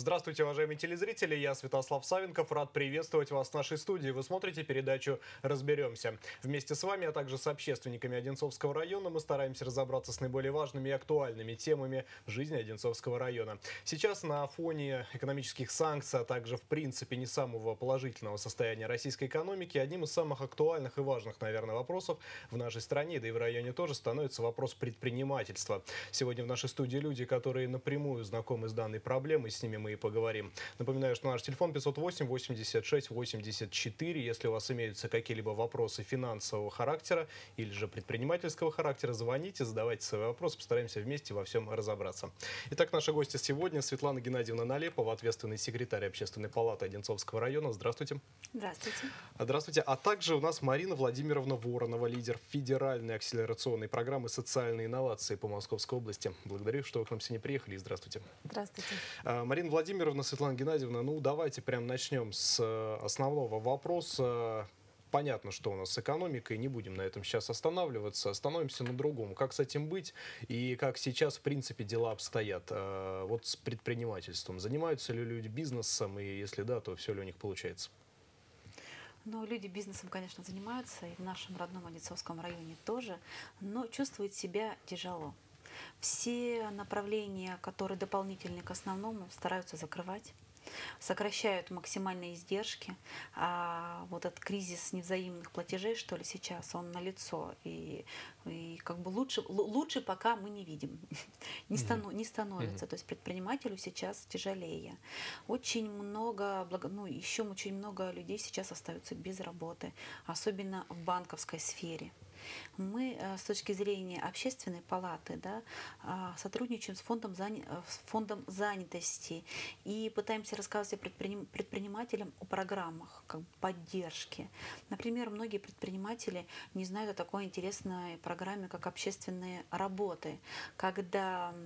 Здравствуйте, уважаемые телезрители, я Святослав Савенков, рад приветствовать вас в нашей студии. Вы смотрите передачу «Разберемся». Вместе с вами, а также с общественниками Одинцовского района мы стараемся разобраться с наиболее важными и актуальными темами жизни Одинцовского района. Сейчас на фоне экономических санкций, а также в принципе не самого положительного состояния российской экономики, одним из самых актуальных и важных, наверное, вопросов в нашей стране, да и в районе тоже, становится вопрос предпринимательства. Сегодня в нашей студии люди, которые напрямую знакомы с данной проблемой, с ними мы и поговорим. Напоминаю, что наш телефон 508-86-84. Если у вас имеются какие-либо вопросы финансового характера или же предпринимательского характера, звоните, задавайте свои вопросы, постараемся вместе во всем разобраться. Итак, наши гости сегодня: Светлана Геннадьевна Налепова, ответственный секретарь Общественной палаты Одинцовского района. Здравствуйте. Здравствуйте. Здравствуйте. А также у нас Марина Владимировна Воронова, лидер федеральной акселерационной программы «Социальные инновации» по Московской области. Благодарю, что вы к нам сегодня приехали. Здравствуйте. Здравствуйте. Марина Владимировна, Светлана Геннадьевна, ну давайте прям начнем с основного вопроса. Понятно, что у нас с экономикой, не будем на этом сейчас останавливаться, остановимся на другом. Как с этим быть и как сейчас, в принципе, дела обстоят вот с предпринимательством? Занимаются ли люди бизнесом, и если да, то все ли у них получается? Ну, люди бизнесом, конечно, занимаются, и в нашем родном Одинцовском районе тоже, но чувствуют себя тяжело. Все направления, которые дополнительные к основному, стараются закрывать, сокращают максимальные издержки. А вот этот кризис невзаимных платежей, что ли, сейчас, он налицо. И как бы лучше пока мы не видим, не становится. То есть предпринимателю сейчас тяжелее. Очень много, еще очень много людей сейчас остаются без работы, особенно в банковской сфере. Мы с точки зрения общественной палаты, да, сотрудничаем с фондом занятости и пытаемся рассказывать предпринимателям о программах как бы поддержки. Например, многие предприниматели не знают о такой интересной программе, как общественные работы, когда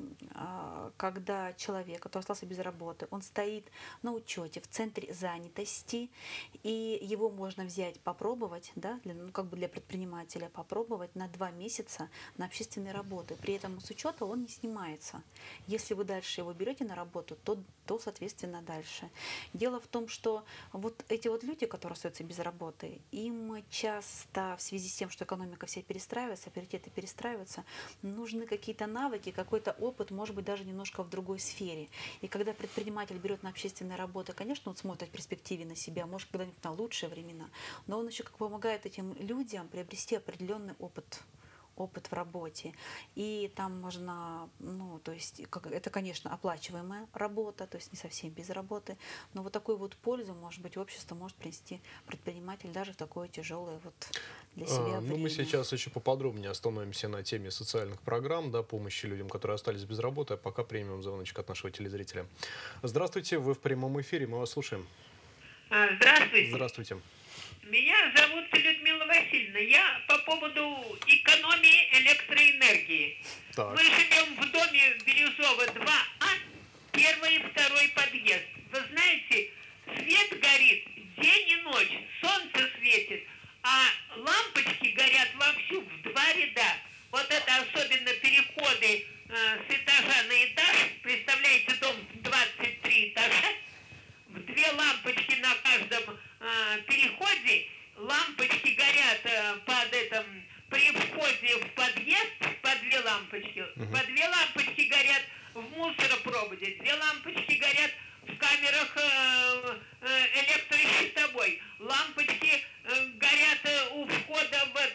человек, который остался без работы, он стоит на учете в центре занятости, и его можно взять, попробовать, да, для предпринимателя, попробовать на 2 месяца на общественные работы. При этом с учета он не снимается. Если вы дальше его берете на работу, то соответственно дальше. Дело в том, что вот эти вот люди, которые остаются без работы, им часто в связи с тем, что экономика вся перестраивается, приоритеты перестраиваются, нужны какие-то навыки, какой-то опыт, может быть, даже немножко в другой сфере. И когда предприниматель берет на общественные работы, конечно, он смотрит в перспективе на себя, может, когда-нибудь на лучшие времена, но он еще как помогает этим людям приобрести определенный опыт в работе. И там можно, то есть, это, конечно, оплачиваемая работа, то есть не совсем без работы, но вот такую вот пользу, может быть, общество может принести предприниматель даже в такое тяжелое вот для себя время. Мы сейчас еще поподробнее остановимся на теме социальных программ, да, помощи людям, которые остались без работы, а пока примем звоночек от нашего телезрителя. Здравствуйте, вы в прямом эфире, мы вас слушаем. Здравствуйте. Здравствуйте. Меня зовут Людмила Васильевна. Я по поводу экономии электроэнергии. Так. Мы живем в доме Бирюзова 2А, первый и второй подъезд. Вы знаете, свет горит день и ночь, солнце светит, а лампочки горят вовсю в 2 ряда. Вот это особенно переходы с этажа на этаж. Представляете, дом 23 этажа. 2 лампочки на каждом переходе, лампочки горят при входе в подъезд, по 2 лампочки. По 2 лампочки горят в мусоропроводе, 2 лампочки горят в камерах электрощитовой, лампочки горят у входа в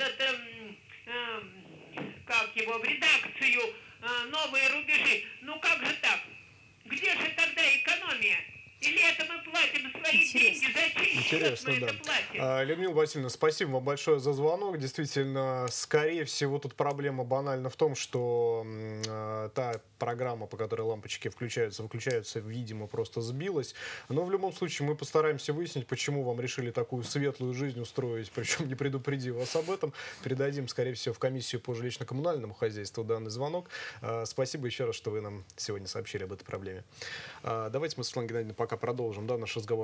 в редакцию «Новые рубежи». Ну как же так? Где же тогда экономия? Или это мы платим свои деньги? Зачем? Интересно, мы да. это платим? Людмила Васильевна, спасибо вам большое за звонок. Действительно, скорее всего, тут проблема банально в том, что та программа, по которой лампочки выключаются, видимо, просто сбилась. Но в любом случае мы постараемся выяснить, почему вам решили такую светлую жизнь устроить, причем не предупредив вас об этом. Передадим, скорее всего, в комиссию по жилищно-коммунальному хозяйству данный звонок. Спасибо еще раз, что вы нам сегодня сообщили об этой проблеме. Давайте мы, Светлана Геннадьевна, пока продолжим наш разговор о предпринимательстве.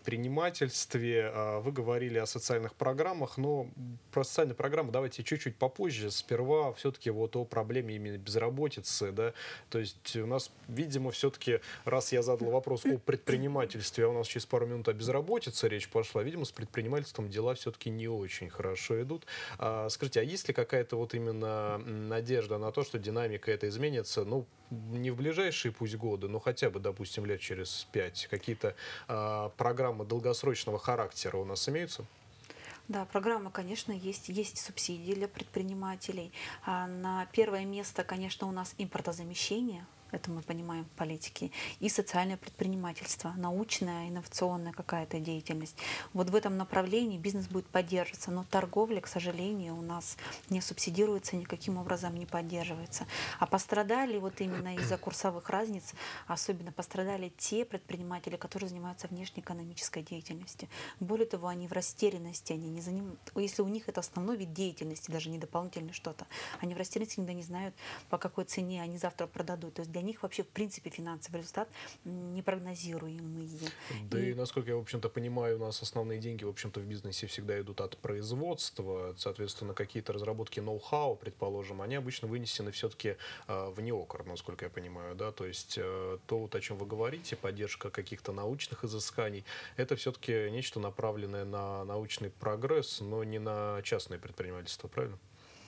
предпринимательстве. Вы говорили о социальных программах, но про социальные программы давайте чуть-чуть попозже. Сперва все-таки вот о проблеме именно безработицы, да. То есть у нас, видимо, все-таки, раз я задал вопрос о предпринимательстве, а у нас через пару минут о безработице речь пошла, видимо, с предпринимательством дела все-таки не очень хорошо идут. Скажите, а есть ли какая-то вот именно надежда на то, что динамика это изменится, ну, не в ближайшие пусть годы, но хотя бы, допустим, лет через 5? Какие-то программы долгосрочного характера у нас имеются? Да, программа, конечно, есть. Есть субсидии для предпринимателей. На первое место, конечно, у нас импортозамещение. Это мы понимаем в политике, и социальное предпринимательство, научная, инновационная какая-то деятельность. Вот в этом направлении бизнес будет поддерживаться, но торговля, к сожалению, у нас не субсидируется, никаким образом не поддерживается. А пострадали вот именно из-за курсовых разниц, особенно пострадали те предприниматели, которые занимаются внешнеэкономической деятельностью. Более того, они в растерянности, они не если у них это основной вид деятельности, даже не дополнительное что-то, они в растерянности, никогда не знают, по какой цене они завтра продадут. То есть для них вообще, в принципе, финансовый результат непрогнозируемый. Да и, насколько я, в общем-то, понимаю, у нас основные деньги, в общем-то, в бизнесе всегда идут от производства. Соответственно, какие-то разработки ноу-хау, предположим, они обычно вынесены все-таки вне окр, насколько я понимаю, да, то есть то, вот, о чем вы говорите, поддержка каких-то научных изысканий, это все-таки нечто направленное на научный прогресс, но не на частное предпринимательство, правильно?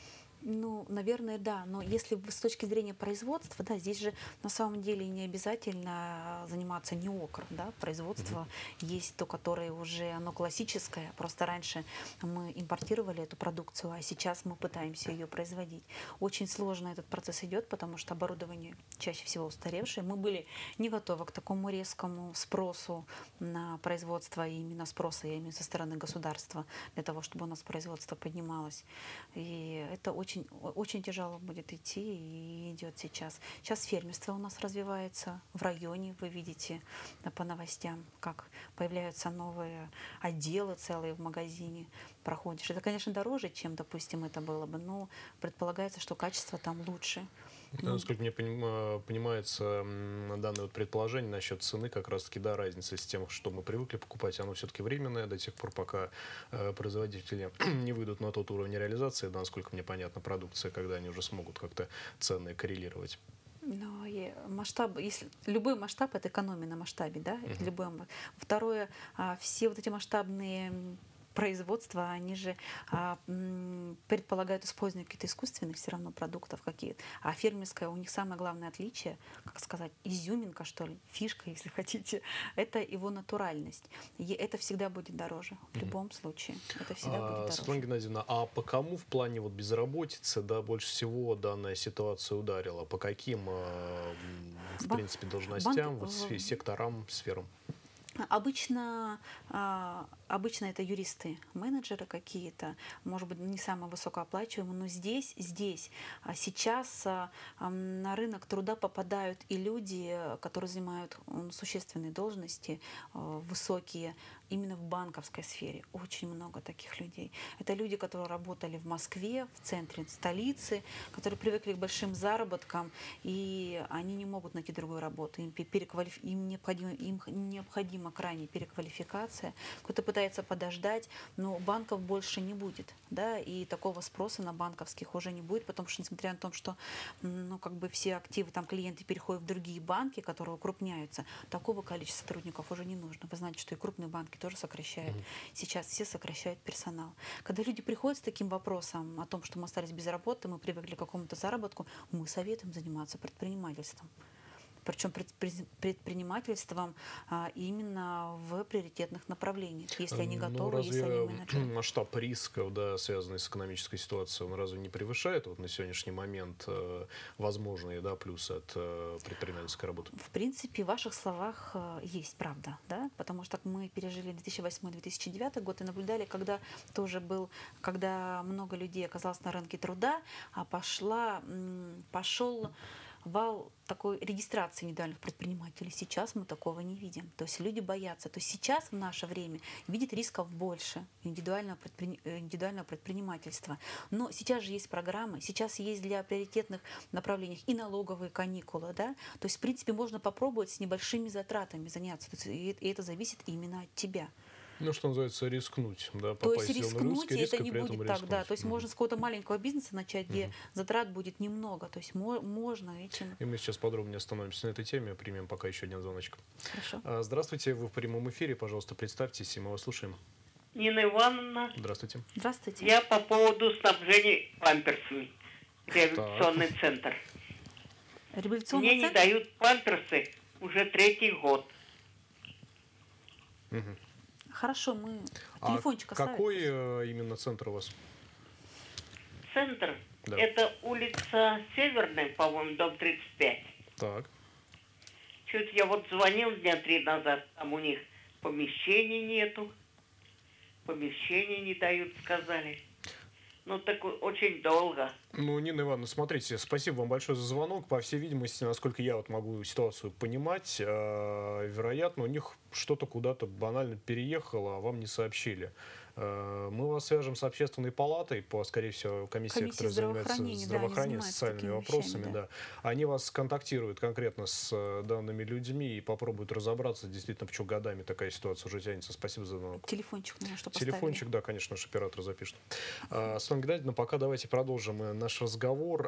Ну, наверное, да. Но если с точки зрения производства, да, здесь же на самом деле не обязательно заниматься неокром, да. Производство есть то, которое уже оно классическое. Просто раньше мы импортировали эту продукцию, а сейчас мы пытаемся ее производить. Очень сложно этот процесс идет, потому что оборудование чаще всего устаревшее. Мы были не готовы к такому резкому спросу на производство, и именно спроса, я имею в виду, со стороны государства, для того, чтобы у нас производство поднималось. И это очень очень тяжело будет идти и идет сейчас. Сейчас фермерство у нас развивается в районе, вы видите по новостям, как появляются новые отделы целые в магазине, проходишь. Это, конечно, дороже, чем, допустим, это было бы, но предполагается, что качество там лучше. Насколько мне понимается, данное вот предположение насчет цены, как раз-таки, да, разница с тем, что мы привыкли покупать, оно все-таки временное до тех пор, пока производители не выйдут на тот уровень реализации, да, насколько мне понятно, продукция, когда они уже смогут как-то цены коррелировать. Но масштаб, если любой масштаб — это экономия на масштабе, да? Второе, все вот эти масштабные производства, они же предполагают использование каких-то искусственных все равно продуктов какие-то. А фермерское, у них самое главное отличие, как сказать, изюминка, что ли, фишка, если хотите, это его натуральность. И это всегда будет дороже. В любом случае. Это всегда будет дороже. Светлана Геннадьевна, а по кому в плане вот безработицы, да, больше всего данная ситуация ударила? По каким, в принципе, должностям, вот, секторам, сферам? Обычно это юристы, менеджеры какие-то, может быть, не самые высокооплачиваемые, но здесь сейчас на рынок труда попадают и люди, которые занимают существенные должности, высокие, именно в банковской сфере. Очень много таких людей. Это люди, которые работали в Москве, в центре столицы, которые привыкли к большим заработкам, и они не могут найти другую работу. Им необходима крайняя переквалификация. Кто-то пытается подождать, но банков больше не будет. Да? И такого спроса на банковских уже не будет, потому что, несмотря на то, что все активы, там, клиенты переходят в другие банки, которые укрупняются, такого количества сотрудников уже не нужно. Вы знаете, что и крупные банки тоже сокращают. Сейчас все сокращают персонал. Когда люди приходят с таким вопросом о том, что мы остались без работы, мы привыкли к какому-то заработку, мы советуем заниматься предпринимательством. Причем предпринимательством именно в приоритетных направлениях, если они готовы, если они менеджеры. Масштаб рисков, да, связанный с экономической ситуацией, он разве не превышает вот на сегодняшний момент возможные, да, плюсы от предпринимательской работы? В принципе, в ваших словах есть правда, да, потому что мы пережили 2008-2009 год и наблюдали, когда много людей оказалось на рынке труда, а пошел вал такой регистрации индивидуальных предпринимателей. Сейчас мы такого не видим. То есть люди боятся. То есть сейчас в наше время видят рисков больше индивидуального предпринимательства. Но сейчас же есть программы, сейчас есть для приоритетных направлений и налоговые каникулы. Да? То есть, в принципе, можно попробовать с небольшими затратами заняться. И это зависит именно от тебя. Ну, что называется, рискнуть, да, То есть попасть в зону рискнуть, риска, это не при этом будет так, да. рискнуть. То есть можно с какого-то маленького бизнеса начать, где затрат будет немного. То есть можно этим. И мы сейчас подробнее остановимся на этой теме, примем пока еще один звоночек. Хорошо. Здравствуйте, вы в прямом эфире, пожалуйста, представьтесь, и мы вас слушаем. Нина Ивановна, Здравствуйте. Здравствуйте. я по поводу снабжения памперсами. Реабилитационный центр. Реабилитационный Мне не центр? дают памперсы уже 3-й год. Мгм. Хорошо, мы телефончик оставим. Какой именно центр у вас? Центр, Да. это улица Северная, по-моему, дом 35. Так. Чуть я вот звонил дня 3 назад, там у них помещений нету. Помещений не дают, сказали. Ну, так очень долго. Ну, Нина Ивановна, смотрите, спасибо вам большое за звонок. По всей видимости, насколько я вот могу ситуацию понимать, вероятно, у них что-то куда-то банально переехало, а вам не сообщили. Мы вас свяжем с общественной палатой, скорее всего, комиссия, которая занимается здравоохранением, социальными вопросами. Вещами, да. Они вас контактируют конкретно с данными людьми и попробуют разобраться. Действительно, почему годами такая ситуация уже тянется. Спасибо за звонок. Телефончик, наверное, что Телефончик, да, конечно, наш оператор запишет. Светлана Геннадьевна, пока давайте продолжим наш разговор.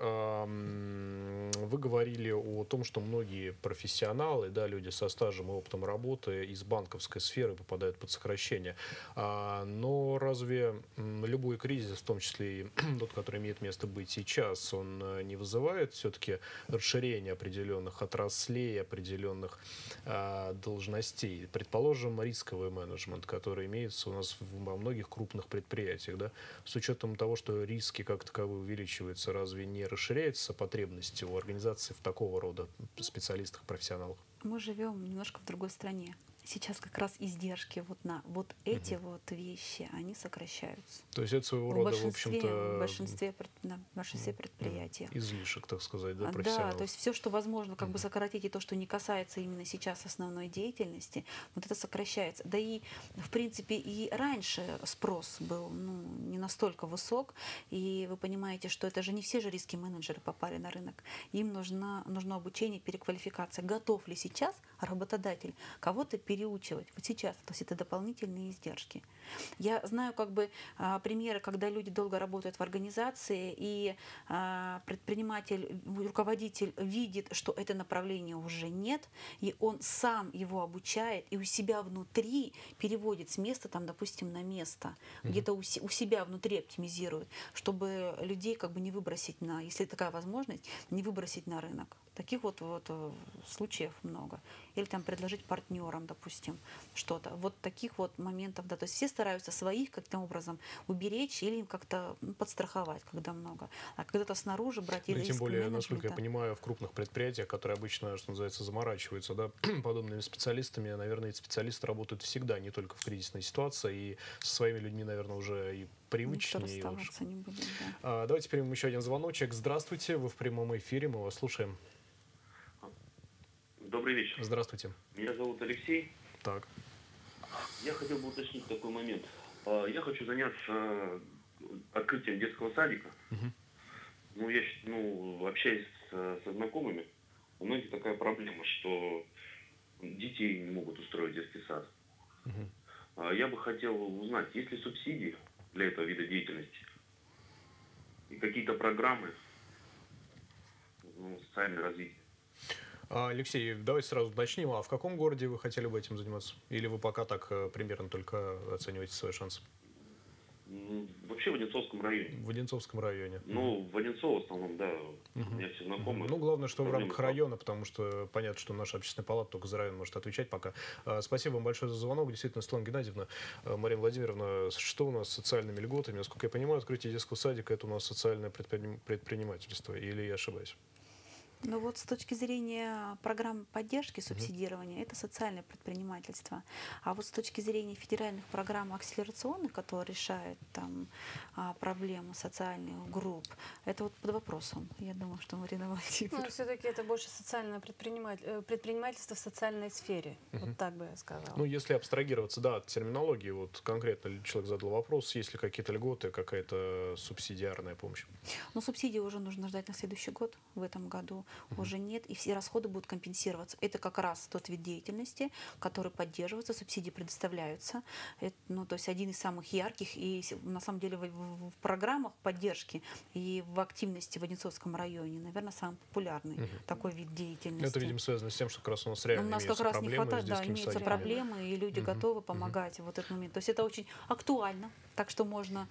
Вы говорили о том, что многие профессионалы, да, люди со стажем и опытом работы из банковской сферы попадают под сокращение. Но разве любой кризис, в том числе и тот, который имеет место быть сейчас, он не вызывает все-таки расширения определенных отраслей, определенных должностей? Предположим, рисковый менеджмент, который имеется у нас во многих крупных предприятиях, да? С учетом того, что риски как таковые увеличиваются, разве не расширяются потребности у организации в такого рода специалистах, профессионалах? Мы живем немножко в другой стране. Сейчас как раз издержки вот на вот эти вот вещи, они сокращаются. То есть это своего рода, в общем-то, в большинстве предприятий. излишек, так сказать, да, Да, профессионалов. то есть все, что возможно, как бы сократить, и то, что не касается именно сейчас основной деятельности, вот это сокращается. Да и, в принципе, и раньше спрос был не настолько высок, и вы понимаете, что это же не все же риски-менеджеры попали на рынок. Им нужно обучение, переквалификация. Готов ли сейчас работодатель кого-то переучивать вот сейчас? То есть это дополнительные издержки. Я знаю примеры, когда люди долго работают в организации, и предприниматель, руководитель видит, что это направление уже нет, и он сам его обучает и у себя внутри переводит с места, там, допустим, на место, где-то у себя внутри оптимизирует, чтобы людей не выбросить если такая возможность, не выбросить на рынок. Таких вот случаев много. Или там предложить партнерам, допустим, что-то. Вот таких вот моментов, да. То есть все стараются своих каким-то образом уберечь или им как-то подстраховать, когда много. А когда-то снаружи брать Ну, или тем более, насколько я понимаю, в крупных предприятиях, которые обычно, что называется, заморачиваются, да, подобными специалистами, наверное, эти специалисты работают всегда, не только в кризисной ситуации, и со своими людьми, наверное, уже и привычнее. Никто расставаться не будет, да. Давайте примем еще один звоночек. Здравствуйте, вы в прямом эфире, мы вас слушаем. Добрый вечер. Здравствуйте. Меня зовут Алексей. Так. Я хотел бы уточнить такой момент. Я хочу заняться открытием детского садика. Общаясь со знакомыми, у многих такая проблема, что детей не могут устроить детский сад. Я бы хотел узнать, есть ли субсидии для этого вида деятельности и какие-то программы социального развития. Алексей, давайте сразу уточним, а в каком городе вы хотели бы этим заниматься? Или вы пока так примерно только оцениваете свои шансы? Вообще в Одинцовском районе. В Одинцовском районе. В Одинцово в основном, да. У меня все знакомые. Главное, что в рамках района, потому что понятно, что наша общественная палата только за район может отвечать пока. Спасибо вам большое за звонок. Действительно, Светлана Геннадьевна, Марина Владимировна, что у нас с социальными льготами? Насколько я понимаю, открытие детского садика – это у нас социальное предпринимательство. Или я ошибаюсь? Ну вот с точки зрения программ поддержки, субсидирования, это социальное предпринимательство. А вот с точки зрения федеральных программ акселерационных, которые решают там проблемы социальных групп, это вот под вопросом. Я думаю, что Марина Владимировна. Ну, все-таки это больше социальное предпринимательство в социальной сфере. Вот так бы я сказала. Ну, если абстрагироваться, да, от терминологии, вот конкретно человек задал вопрос, есть ли какие-то льготы, какая-то субсидиарная помощь? Но субсидии уже нужно ждать на следующий год, в этом году уже нет, и все расходы будут компенсироваться. Это как раз тот вид деятельности, который поддерживается, субсидии предоставляются. Это, ну, то есть один из самых ярких, и на самом деле в программах поддержки и в активности в Одинцовском районе, наверное, самый популярный такой вид деятельности. Это, видимо, связано с тем, что как раз у нас реально у нас как раз не хватает, да, имеются проблемы, и люди готовы помогать в этот момент. То есть это очень актуально, так что можно,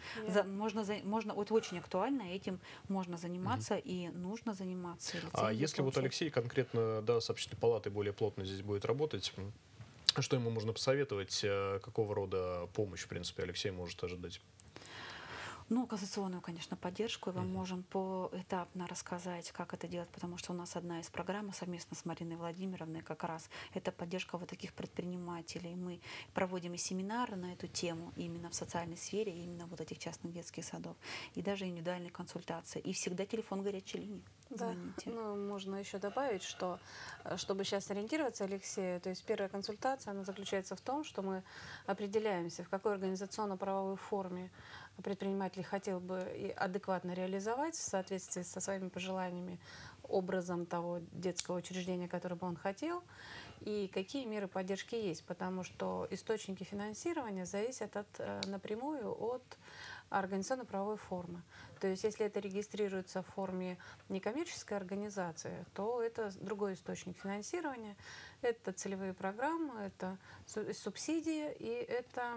вот очень актуально, этим можно заниматься и нужно заниматься. А если вот Алексей конкретно, да, с общественной палатой более плотно здесь будет работать, что ему можно посоветовать, какого рода помощь, в принципе, Алексей может ожидать? Ну, кассационную, конечно, поддержку. И мы можем поэтапно рассказать, как это делать, потому что у нас одна из программ совместно с Мариной Владимировной как раз это поддержка вот таких предпринимателей. Мы проводим и семинары на эту тему именно в социальной сфере, именно вот этих частных детских садов, и даже индивидуальные консультации. И всегда телефон горячей линии. Да. Ну, можно еще добавить, что чтобы сейчас ориентироваться Алексею, то есть первая консультация, она заключается в том, что мы определяемся, в какой организационно-правовой форме предприниматель хотел бы и адекватно реализовать в соответствии со своими пожеланиями образом того детского учреждения, которое бы он хотел, и какие меры поддержки есть, потому что источники финансирования зависят напрямую от организационно-правовой формы. То есть если это регистрируется в форме некоммерческой организации, то это другой источник финансирования, это целевые программы, это субсидии и это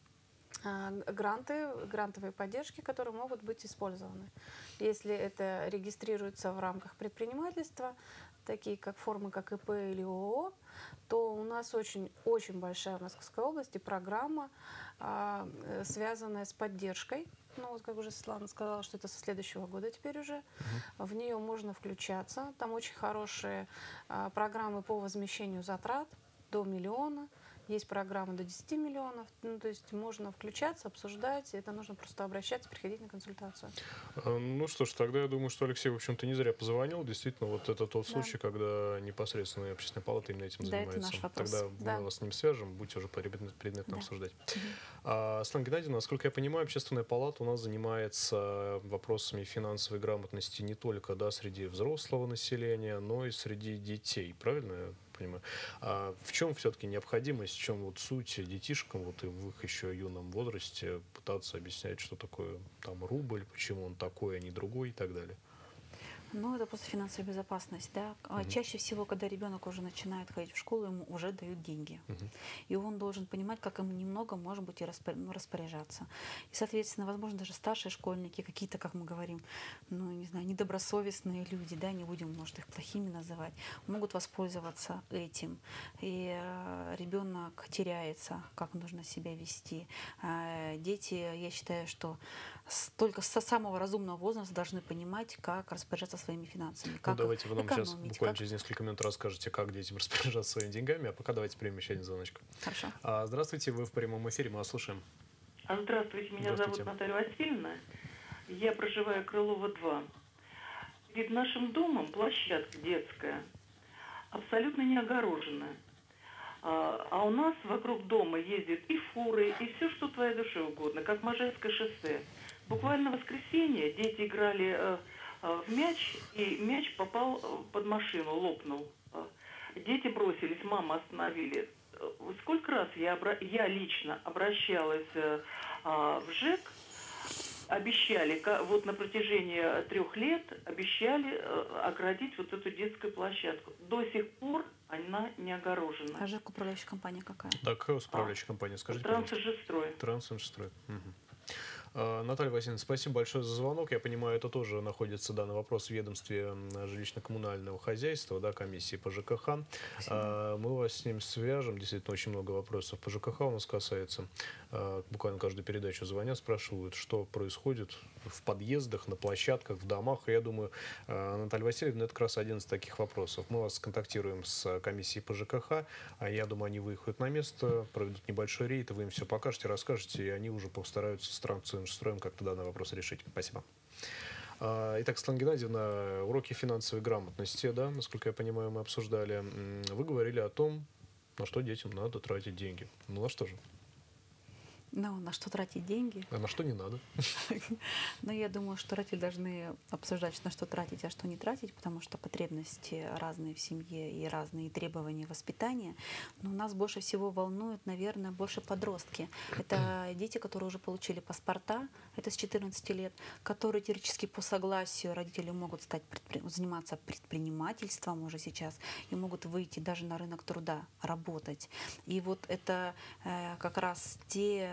грантовые поддержки, которые могут быть использованы. Если это регистрируется в рамках предпринимательства, такие как формы, как ИП или ООО, то у нас очень большая в Московской области программа, связанная с поддержкой. Ну, вот как уже Светлана сказала, что это со следующего года теперь уже. В нее можно включаться. Там очень хорошие программы по возмещению затрат до 1 миллиона. Есть программы до 10 миллионов, ну, то есть можно включаться, обсуждать, это нужно просто обращаться, приходить на консультацию. Ну что ж, тогда я думаю, что Алексей, в общем-то, не зря позвонил. Действительно, вот это тот случай, когда непосредственно общественная палата именно этим занимается. Это наш вопрос. Тогда мы вас с ним свяжем, будете уже предметно обсуждать. Светлана Геннадьевна, насколько я понимаю, общественная палата у нас занимается вопросами финансовой грамотности не только, да, среди взрослого населения, но и среди детей, правильно я понимаю? А в чем все-таки необходимость, в чем вот суть детишкам вот и в их еще юном возрасте пытаться объяснять, что такое там рубль, почему он такой, а не другой и так далее? Ну, это просто финансовая безопасность, да. Чаще всего, когда ребенок уже начинает ходить в школу, ему уже дают деньги. И он должен понимать, как им немного, может быть, и распоряжаться. И, соответственно, возможно, даже старшие школьники, какие-то, как мы говорим, ну, не знаю, недобросовестные люди, да, не будем, может, их плохими называть, могут воспользоваться этим. И ребенок теряется, как нужно себя вести. Дети, я считаю, что только со самого разумного возраста должны понимать, как распоряжаться своими финансами. Ну, давайте вы нам сейчас буквально через несколько минут расскажете, как детям распоряжаться своими деньгами, а пока давайте примем еще один звоночек. Хорошо. Здравствуйте, вы в прямом эфире, мы вас слушаем. Здравствуйте, меня зовут Наталья Васильевна. Я проживаю Крылова 2. Перед нашим домом площадка детская, абсолютно не огорожена. А у нас вокруг дома ездят и фуры, и все, что твоей душе угодно, как Можайское шоссе. Буквально в воскресенье дети играли в мяч, и мяч попал под машину, лопнул. Дети бросились, мама остановили. Сколько раз я лично обращалась в ЖЭК, обещали, вот на протяжении 3 лет обещали оградить вот эту детскую площадку. До сих пор она не огорожена. А ЖЭК управляющая компания какая? Так, какая управляющая компания, скажите, Трансэнерджистрой. Трансэнерджистрой. Наталья Васильевна, спасибо большое за звонок. Я понимаю, это тоже находится данный вопрос в ведомстве жилищно-коммунального хозяйства, да, комиссии по ЖКХ. Мы вас с ним свяжем. Действительно, очень много вопросов по ЖКХ у нас касается. Буквально каждую передачу звонят, спрашивают, что происходит в подъездах, на площадках, в домах. И я думаю, Наталья Васильевна, это как раз один из таких вопросов. Мы вас контактируем с комиссией по ЖКХ. Я думаю, они выехают на место, проведут небольшой рейд, и вы им все покажете, расскажете, и они уже постараются с строем как-то данный вопрос решить. Спасибо. Итак, Светлана Геннадьевна, уроки финансовой грамотности, да, насколько я понимаю, мы обсуждали. Вы говорили о том, на что детям надо тратить деньги. Ну, на что же? Ну, на что тратить деньги? А на что не надо? Но я думаю, что родители должны обсуждать, на что тратить, а что не тратить, потому что потребности разные в семье и разные требования воспитания. Но нас больше всего волнуют, наверное, больше подростки. Это дети, которые уже получили паспорта, это с 14 лет, которые теоретически по согласию родителей могут заниматься предпринимательством уже сейчас и могут выйти даже на рынок труда, работать. И вот это как раз те,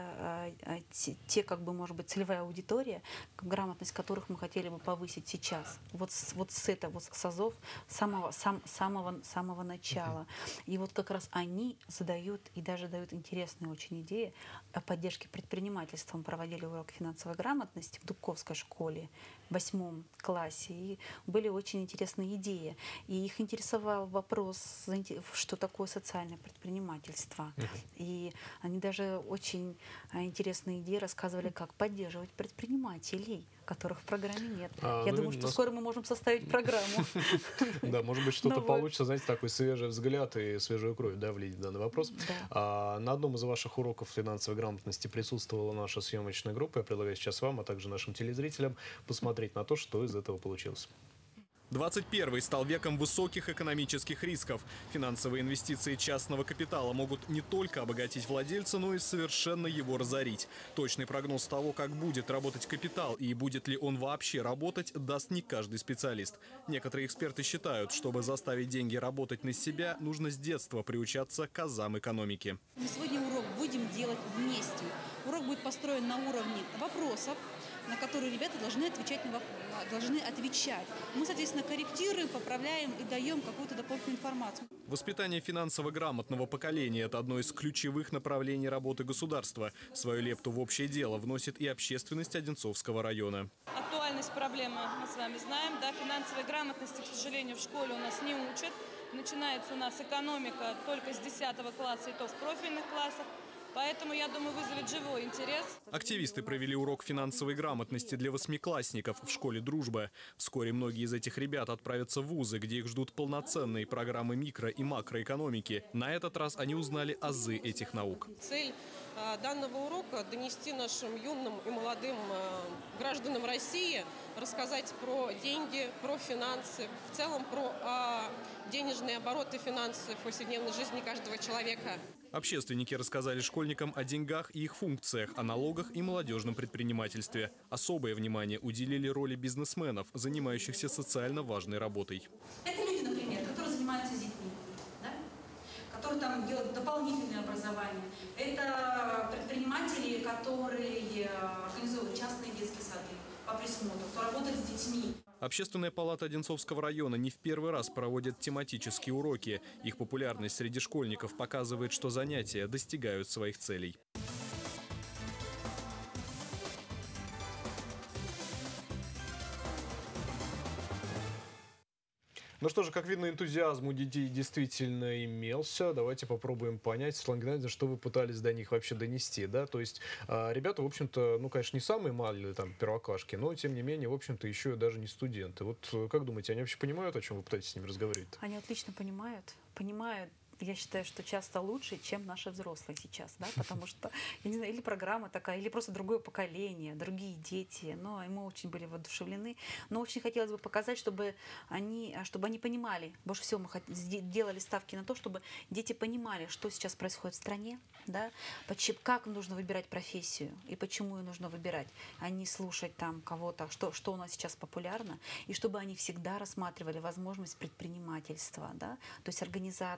как бы, может быть, целевая аудитория, грамотность которых мы хотели бы повысить сейчас. Вот с этого, вот с азов самого начала. И вот как раз они задают и даже дают интересные очень идеи о поддержке предпринимательства. Мы проводили урок финансовой грамотности в Дубковской школе в 8 классе. И были очень интересные идеи. И их интересовал вопрос, что такое социальное предпринимательство. И они даже очень интересные идеи рассказывали, как поддерживать предпринимателей, которых в программе нет. Я думаю, что скоро мы можем составить программу. Да, может быть, что-то получится, знаете, такой свежий взгляд и свежую кровь, да, влить в данный вопрос. На одном из ваших уроков финансовой грамотности присутствовала наша съемочная группа. Я предлагаю сейчас вам, а также нашим телезрителям посмотреть на то, что из этого получилось. 21-й стал веком высоких экономических рисков. Финансовые инвестиции частного капитала могут не только обогатить владельца, но и совершенно его разорить. Точный прогноз того, как будет работать капитал и будет ли он вообще работать, даст не каждый специалист. Некоторые эксперты считают, чтобы заставить деньги работать на себя, нужно с детства приучаться к азам экономики. Мы сегодня урок будем делать вместе. Урок будет построен на уровне вопросов, на которые ребята должны отвечать. Мы, соответственно, корректируем, поправляем и даем какую-то дополнительную информацию. Воспитание финансово грамотного поколения – это одно из ключевых направлений работы государства. Свою лепту в общее дело вносит и общественность Одинцовского района. Актуальность проблемы мы с вами знаем. Да, финансовой грамотности, к сожалению, в школе у нас не учат. Начинается у нас экономика только с 10 класса, и то в профильных классах. Поэтому, я думаю, вызовет живой интерес. Активисты провели урок финансовой грамотности для 8-классников в школе «Дружба». Вскоре многие из этих ребят отправятся в вузы, где их ждут полноценные программы микро- и макроэкономики. На этот раз они узнали азы этих наук. Цель данного урока – донести нашим юным и молодым гражданам России, рассказать про деньги, про финансы, в целом про денежные обороты финансы в повседневной жизни каждого человека. Общественники рассказали школьникам о деньгах и их функциях, о налогах и молодежном предпринимательстве. Особое внимание уделили роли бизнесменов, занимающихся социально важной работой. Это люди, например, которые занимаются с детьми, да? Которые там делают дополнительное образование. Это предприниматели, которые организовывают частные детские сады по присмотру, кто работает с детьми. Общественная палата Одинцовского района не в первый раз проводит тематические уроки. Их популярность среди школьников показывает, что занятия достигают своих целей. Ну что же, как видно, энтузиазм у детей действительно имелся. Давайте попробуем понять, Светлана Геннадьевна, что вы пытались до них вообще донести, да? То есть ребята, в общем-то, ну, конечно, не самые маленькие, там, первоклашки, но, тем не менее, в общем-то, еще и даже не студенты. Вот как думаете, они вообще понимают, о чем вы пытаетесь с ними разговаривать? Они отлично понимают. Я считаю, что часто лучше, чем наши взрослые сейчас, да, потому что, я не знаю, или программа такая, или просто другое поколение, другие дети, но мы очень были воодушевлены, но очень хотелось бы показать, чтобы они понимали, больше всего мы делали ставки на то, чтобы дети понимали, что сейчас происходит в стране, да, как нужно выбирать профессию и почему ее нужно выбирать, а не слушать там кого-то, что у нас сейчас популярно, и чтобы они всегда рассматривали возможность предпринимательства, да, то есть организации, вот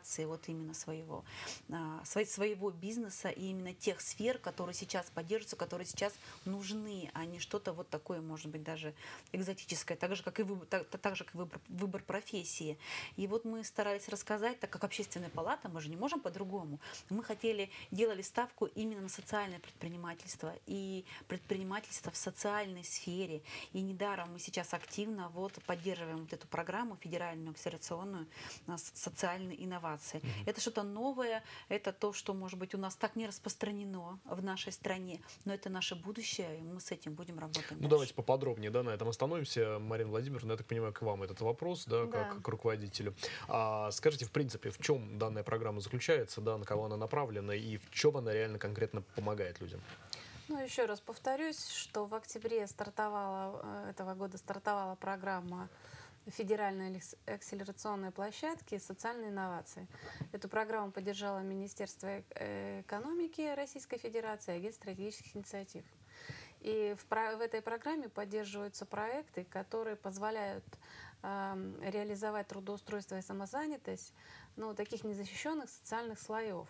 именно своего бизнеса и именно тех сфер, которые сейчас поддерживаются, которые сейчас нужны, а не что-то вот такое, может быть, даже экзотическое, так же, как и выбор профессии. И вот мы старались рассказать, так как общественная палата, мы же не можем по-другому, мы делали ставку именно на социальное предпринимательство и предпринимательство в социальной сфере. И недаром мы сейчас активно поддерживаем вот эту программу федеральную, акселерационную социальные инновации. Это что-то новое, это то, что, может быть, у нас так не распространено в нашей стране, но это наше будущее, и мы с этим будем работать дальше. Давайте поподробнее на этом остановимся. Марина Владимировна, я так понимаю, к вам этот вопрос, Да. как к руководителю. Скажите, в принципе, в чем данная программа заключается, на кого она направлена и в чем она реально конкретно помогает людям? Еще раз повторюсь, что в октябре этого года стартовала программа федеральной акселерационной площадки «Социальные инновации». Эту программу поддержало Министерство экономики Российской Федерации и Агентство стратегических инициатив. И в этой программе поддерживаются проекты, которые позволяют реализовать трудоустройство и самозанятость таких незащищенных социальных слоев,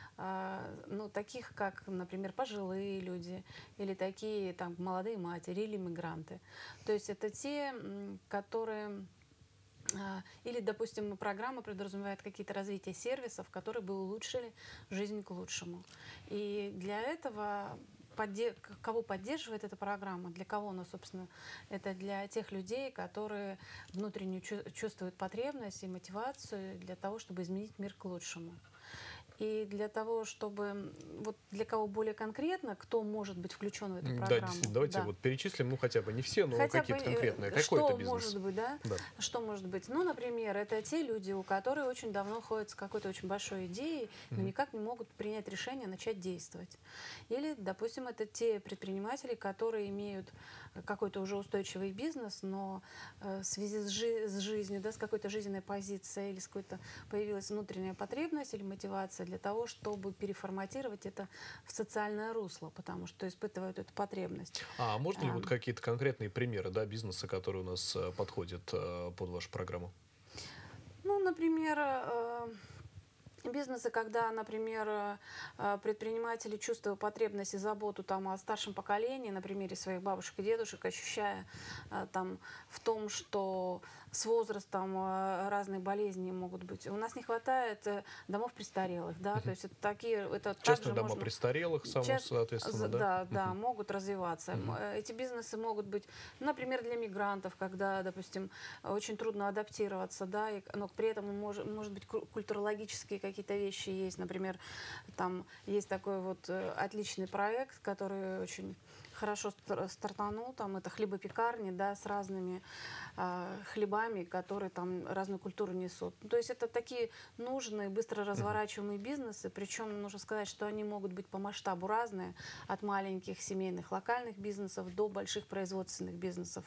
таких как, например, пожилые люди, или такие молодые матери, или мигранты. То есть это те, которые... Или, допустим, программа подразумевает какие-то развития сервисов, которые бы улучшили жизнь к лучшему. И для этого... Кого поддерживает эта программа? Для кого она, собственно? Это для тех людей, которые внутренне чувствуют потребность и мотивацию для того, чтобы изменить мир к лучшему. И для того, чтобы... для кого более конкретно, кто может быть включен в эту программу. Да, действительно. Давайте перечислим, хотя бы не все, но какие-то конкретные. Какой-то бизнес. Может быть, да? Что может быть? Например, это те люди, у которых очень давно ходят с какой-то очень большой идеей, но никак не могут принять решение начать действовать. Или, допустим, это те предприниматели, которые имеют какой-то уже устойчивый бизнес, но в связи с жизнью, с какой-то жизненной позицией или с какой-то появилась внутренняя потребность или мотивация для того, чтобы переформатировать это в социальное русло, потому что испытывают эту потребность. А можно ли какие-то конкретные примеры бизнеса, которые у нас подходят под вашу программу? Например, бизнесы, когда, например, предприниматели, чувствуя потребность и заботу о старшем поколении, на примере своих бабушек и дедушек, ощущая в том, что с возрастом разные болезни могут быть. У нас не хватает домов престарелых, то есть это такие... Частные дома престарелых, соответственно, да, могут развиваться. Эти бизнесы могут быть, например, для мигрантов, когда, допустим, очень трудно адаптироваться, но при этом, может быть, культурологические какие-то вещи есть. Например, там есть такой отличный проект, который очень хорошо стартанул, это хлебопекарни, с разными хлебами, которые разную культуру несут. То есть это такие нужные, быстро разворачиваемые бизнесы, причем нужно сказать, что они могут быть по масштабу разные, от маленьких семейных локальных бизнесов до больших производственных бизнесов.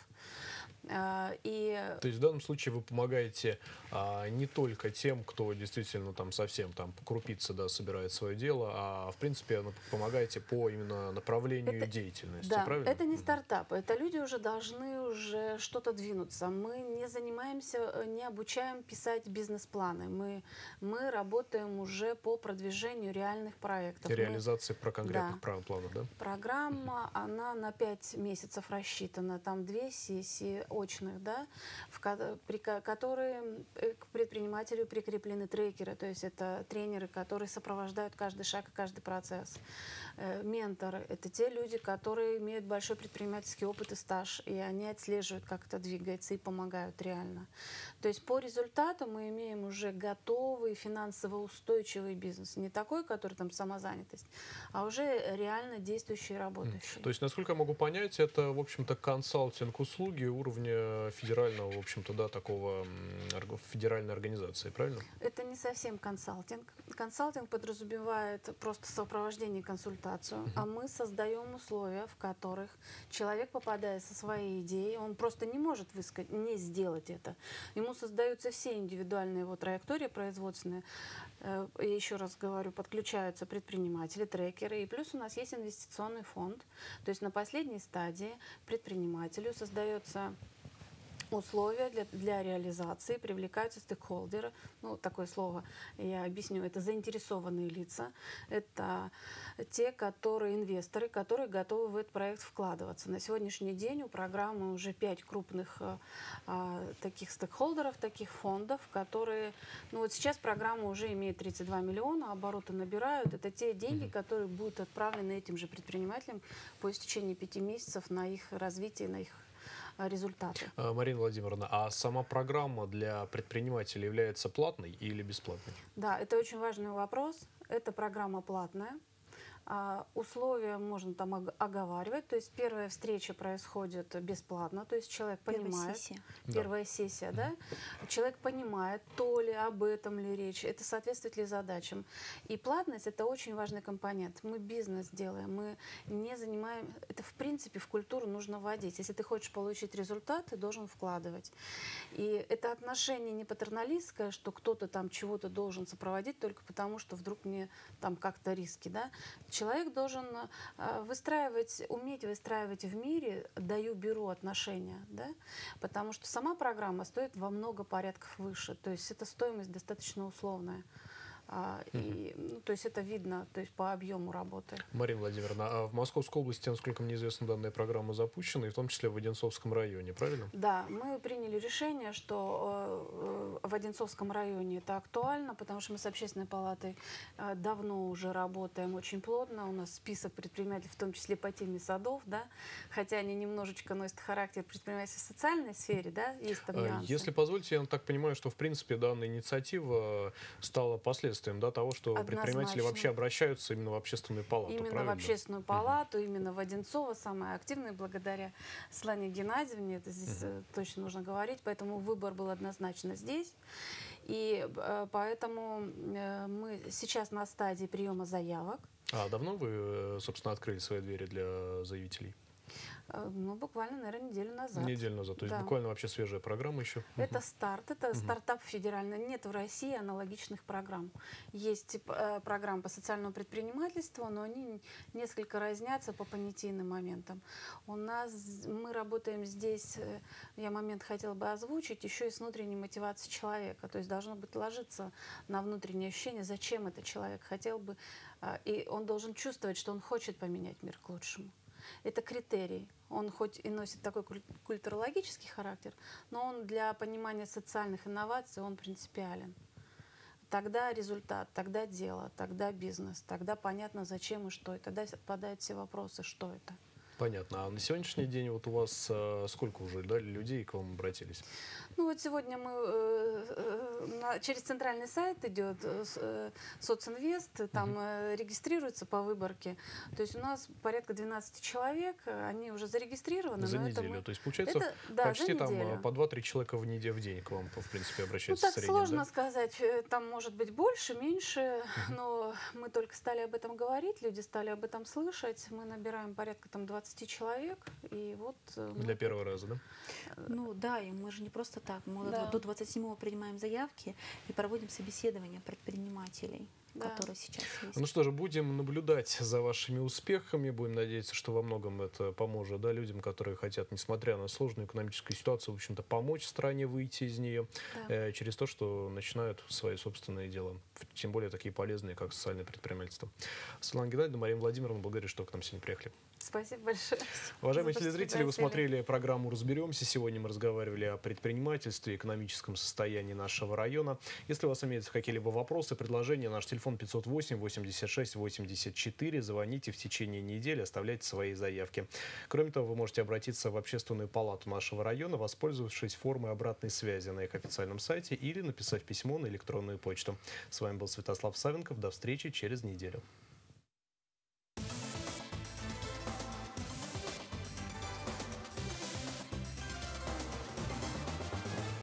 То есть в данном случае вы помогаете не только тем, кто действительно совсем по крупице собирает свое дело, а в принципе помогаете по именно направлению деятельности, правильно? Это не стартап, это люди уже должны что-то двинуться. Мы не занимаемся, не обучаем писать бизнес-планы. Мы работаем уже по продвижению реальных проектов. Реализации конкретных планов, да? Программа, она на 5 месяцев рассчитана. Там 2 сессии очных, при которые к предпринимателю прикреплены трекеры, то есть это тренеры, которые сопровождают каждый шаг и каждый процесс. Менторы — это те люди, которые имеют большой предпринимательский опыт и стаж, и они отслеживают, как это двигается, и помогают реально. То есть по результату мы имеем уже готовый финансово устойчивый бизнес. Не такой, который самозанятость, а уже реально действующий и работающий. То есть, насколько я могу понять, это, в общем-то, консалтинг-услуги уровня федерального, в общем-то, такого федеральной организации, правильно? Это не совсем консалтинг. Консалтинг подразумевает просто сопровождение и консультацию, а мы создаем условия, в которых человек, попадая со своей идеей, он просто не может не сделать это. Ему создаются все индивидуальные траектории производственные. Я еще раз говорю, подключаются предприниматели, трекеры, и плюс у нас есть инвестиционный фонд. То есть на последней стадии предпринимателю создается условия для реализации, привлекаются стейкхолдеры. Ну, такое слово я объясню. Это заинтересованные лица. Это те, инвесторы, которые готовы в этот проект вкладываться. На сегодняшний день у программы уже 5 крупных таких стейкхолдеров, таких фондов, которые... Ну, вот сейчас программа уже имеет 32 миллиона, обороты набирают. Это те деньги, которые будут отправлены этим же предпринимателям по истечении 5 месяцев на их развитие, на их результаты. Марина Владимировна, а сама программа для предпринимателей является платной или бесплатной? Да, это очень важный вопрос. Эта программа платная. Условия можно там оговаривать, то есть первая встреча происходит бесплатно, то есть человек понимает, первая сессия, да, человек понимает, то ли об этом ли речь, это соответствует ли задачам. И платность — это очень важный компонент. Мы бизнес делаем, мы не занимаем, это в принципе в культуру нужно вводить. Если ты хочешь получить результат, ты должен вкладывать. И это отношение не патерналистское, что кто-то там чего-то должен сопроводить только потому, что вдруг мне там как-то риски, да. Человек должен уметь выстраивать в мире даю-беру отношения, да? Потому что сама программа стоит во много порядков выше, то есть эта стоимость достаточно условная. То есть это видно, то есть по объему работы. Марина Владимировна, а в Московской области, насколько мне известно, данная программа запущена, и в том числе в Одинцовском районе, правильно? Да, мы приняли решение, что в Одинцовском районе это актуально, потому что мы с Общественной палатой давно уже работаем очень плотно. У нас список предпринимателей, в том числе по теме садов, да, хотя они немножечко носят характер предпринимательства в социальной сфере, да, есть там нюансы. Если позволите, я так понимаю, что в принципе данная инициатива стала последствием, да, того, что предприниматели вообще обращаются именно в общественную палату. Именно правильно? в общественную палату, именно в Одинцово, самые активные, благодаря Светлане Геннадьевне, это здесь точно нужно говорить, поэтому выбор был однозначно здесь. И поэтому мы сейчас на стадии приема заявок. А давно вы, собственно, открыли свои двери для заявителей? Ну, буквально, наверное, неделю назад. Неделю назад. То есть да. Буквально вообще свежая программа еще. Это старт, это стартап федеральный. Нет в России аналогичных программ. Есть программы по социальному предпринимательству, но они несколько разнятся по понятийным моментам. Мы работаем здесь, я момент хотела бы озвучить, еще и с внутренней мотивацией человека. То есть должно быть ложиться на внутреннее ощущение, зачем этот человек хотел бы. И он должен чувствовать, что он хочет поменять мир к лучшему. Это критерий. Он хоть и носит такой культурологический характер, но он для понимания социальных инноваций, он принципиален. Тогда результат, тогда дело, тогда бизнес, тогда понятно, зачем и что. И тогда отпадают все вопросы, что это. Понятно. А на сегодняшний день вот у вас сколько уже людей к вам обратились? Ну вот сегодня мы через центральный сайт идет Социнвест, там регистрируются по выборке. То есть у нас порядка 12 человек, они уже зарегистрированы. За неделю. То есть получается почти там по 2-3 человека в день к вам, в принципе, обращаются. Ну так сложно сказать, там может быть больше, меньше, но мы только стали об этом говорить, люди стали об этом слышать. Мы набираем порядка там 20 человек. И вот для первого раза, да? Ну да, и мы же не просто так. Мы до 27-го принимаем заявки и проводим собеседования предпринимателей, которые сейчас есть. Ну что же, будем наблюдать за вашими успехами. Будем надеяться, что во многом это поможет людям, которые хотят, несмотря на сложную экономическую ситуацию, в общем-то, помочь стране выйти из нее через то, что начинают свои собственные дела. Тем более такие полезные, как социальное предпринимательство. Светлана Геннадьевна, Марина Владимировна, благодарю, что к нам сегодня приехали. Спасибо большое. Уважаемые телезрители, вы смотрели программу «Разберемся». Сегодня мы разговаривали о предпринимательстве, экономическом состоянии нашего района. Если у вас имеются какие-либо вопросы, предложения, наш телефон 508-86-84. Звоните в течение недели, оставляйте свои заявки. Кроме того, вы можете обратиться в общественную палату нашего района, воспользовавшись формой обратной связи на их официальном сайте или написав письмо на электронную почту. С вами был Святослав Савенков. До встречи через неделю.